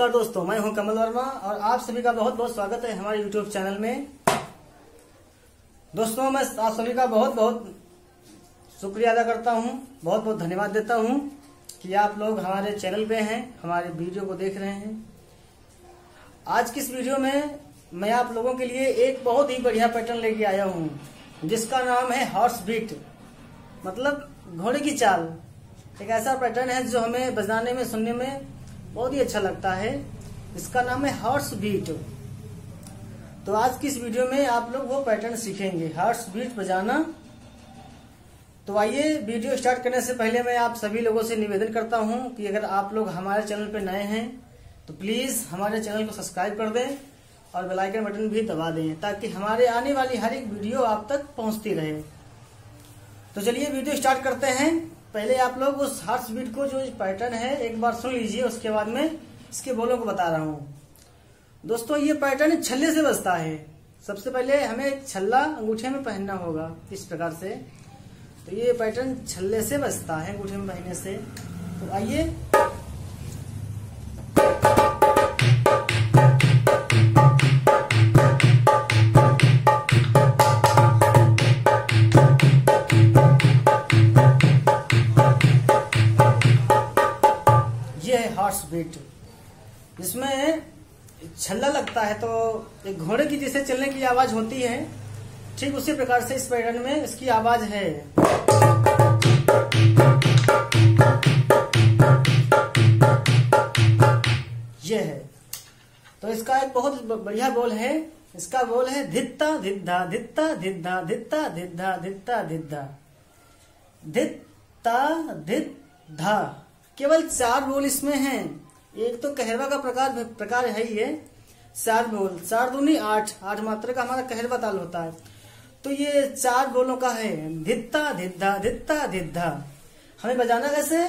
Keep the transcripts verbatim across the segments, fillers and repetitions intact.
नमस्कार दोस्तों, मैं हूं कमल वर्मा और आप सभी का बहुत बहुत स्वागत है हमारे यूट्यूब चैनल में। दोस्तों, मैं आप सभी का बहुत बहुत शुक्रिया अदा करता हूं, बहुत बहुत धन्यवाद देता हूं कि आप लोग हमारे चैनल पे हैं, हमारे वीडियो को देख रहे हैं। आज की इस वीडियो में मैं आप लोगों के लिए एक बहुत ही बढ़िया पैटर्न लेके आया हूं जिसका नाम है हॉर्स बीट, मतलब घोड़े की चाल। एक ऐसा पैटर्न है जो हमें बजाने में, सुनने में बहुत ही अच्छा लगता है। इसका नाम है हॉर्स बीट। तो आज की इस वीडियो में आप लोग वो पैटर्न सीखेंगे, हॉर्स बीट बजाना। तो आइए, वीडियो स्टार्ट करने से पहले मैं आप सभी लोगों से निवेदन करता हूं कि अगर आप लोग हमारे चैनल पर नए हैं तो प्लीज हमारे चैनल को सब्सक्राइब कर दें और बेल आइकन बटन भी दबा दें ताकि हमारे आने वाली हर एक वीडियो आप तक पहुंचती रहे। तो चलिए वीडियो स्टार्ट करते हैं। पहले आप लोग उस हॉर्स बीट को, जो पैटर्न है, एक बार सुन लीजिए, उसके बाद में इसके बोलों को बता रहा हूँ। दोस्तों, ये पैटर्न छल्ले से बजता है। सबसे पहले हमें एक छल्ला अंगूठे में पहनना होगा इस प्रकार से। तो ये पैटर्न छल्ले से बजता है अंगूठे में पहनने से। तो आइए, हॉर्स बीट, जिसमें छल्ला लगता है तो एक घोड़े की जैसे चलने की आवाज होती है, ठीक उसी प्रकार से इस पैटर्न में इसकी आवाज है। ये है। तो इसका एक बहुत बढ़िया बोल है। इसका बोल है धित्ता धिद्धा धित्ता धिद्धा धित्ता धिद्धा धित्ता धिद्धा धित्ता धिद्धा। केवल चार बोल इसमें हैं। एक तो कहरवा का प्रकार प्रकार है ही है, चार बोल, चार दूनी आठ, आठ मात्रा का हमारा कहरवा ताल होता है। तो ये चार बोलों का है, धित्ता धिद्धा धित्ता धिद्धा। हमें बजाना कैसे?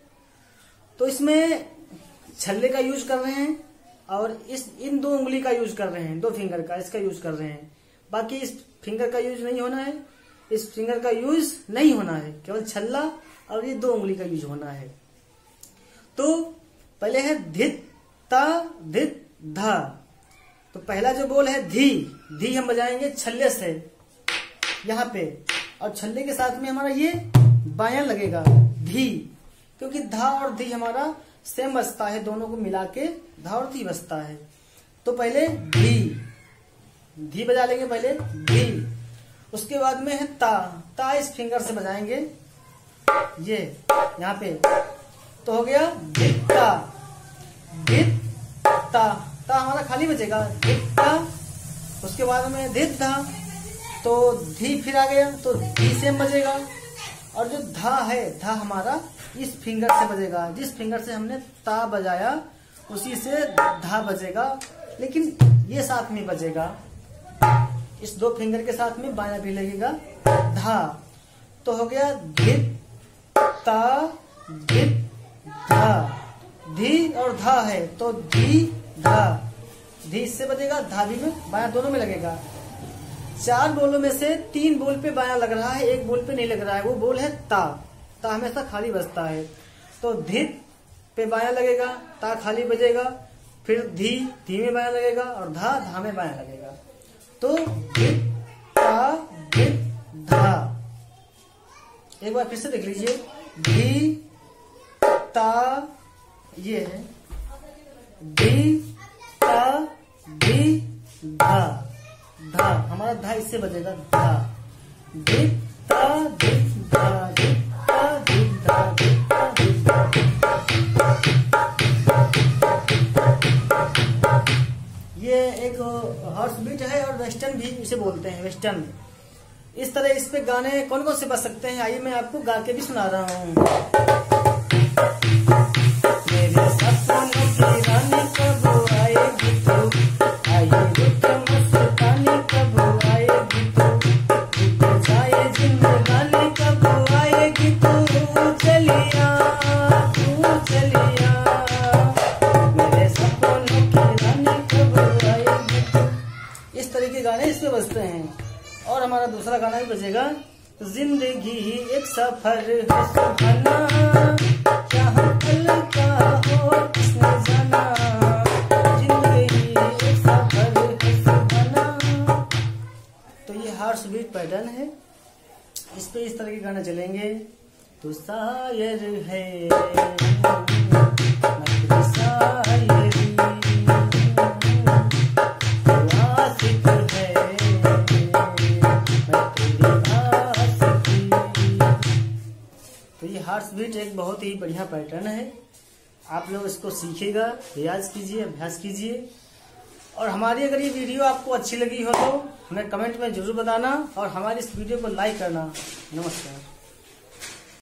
तो इसमें छल्ले का यूज कर रहे हैं और इस इन दो उंगली का यूज कर रहे हैं, दो फिंगर का इसका यूज कर रहे हैं। बाकी इस फिंगर का यूज नहीं होना है, इस फिंगर का यूज नहीं होना है, केवल छल्ला और ये दो उंगली का यूज होना है। तो पहले है धित्ता धिद्धा। तो पहला जो बोल है धी, धी हम बजाएंगे छल्ले से यहाँ पे, और छल्ले के साथ में हमारा ये बायां लगेगा धी, क्योंकि धा और धी हमारा सेम बजता है, दोनों को मिला के धा और धी बजता है। तो पहले धी, धी बजा लेंगे पहले धी। उसके बाद में है ता, ता इस फिंगर से बजाएंगे ये यहाँ पे। तो हो गया धित्ता धित्ता, ता हमारा खाली बचेगा धित्ता। उसके बाद में धिद्धा, तो धी फिर आ गया तो धी सेम बजेगा। और जो धा है, धा हमारा इस फिंगर से बजेगा, जिस फिंगर से हमने ता बजाया उसी से धा बजेगा, लेकिन ये साथ में बजेगा, इस दो फिंगर के साथ में बायां भी लगेगा धा। तो हो गया धित्ता धित धा। धी और धा है तो धी धा, धी इससे बजेगा, धा भी में बायां दोनों में लगेगा। चार बोलों में से तीन बोल पे बायां लग रहा है, एक बोल पे नहीं लग रहा है, वो बोल है ता। ता हमेशा खाली बजता है। तो धित पे बायां लगेगा, ता खाली बजेगा, फिर धी, धी में बायां लगेगा और धा, धा में बायां लगेगा। तो धित ता धित धा। एक बार फिर से देख लीजिए, धी ता, ये है धी ता धी धा, धा हमारा धा इससे बजेगा धा, धी ता धी धा धी ता धी धा धी ता धी धा। ये एक हॉर्स बीट है और वेस्टर्न भी इसे बोलते हैं, वेस्टर्न। इस तरह इस पे गाने कौन कौन से बज सकते हैं, आइए मैं आपको गा के भी सुना रहा हूँ। इस तरह के गाने इसमें बजते हैं। और हमारा दूसरा गाना भी बजेगा, जिंदगी एक सफर है सुहाना, क्या हम कल का हो किसने जाना। पैटर्न है। इस पे इस तरह के गाने चलेंगे। तू शायर है मैं शायरी, तू आशिक है मैं तेरी आशिकी। तो ये हार्ट्स बीट एक बहुत ही बढ़िया पैटर्न है। आप लोग इसको सीखिएगा, रियाज कीजिए, अभ्यास कीजिए। और हमारी अगर ये वीडियो आपको अच्छी लगी हो तो हमें कमेंट में जरूर बताना और हमारी इस वीडियो को लाइक करना। नमस्कार।